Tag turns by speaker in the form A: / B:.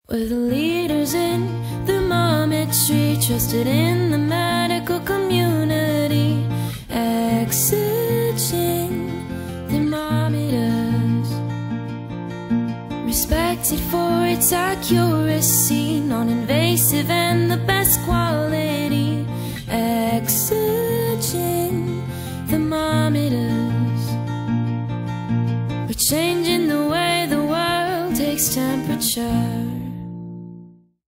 A: We're the leaders in thermometry, trusted in the medical community. Exergen Thermometers, respected for its accuracy, non-invasive and the best quality. Exergen Thermometers, we're changing the way the world takes temperature.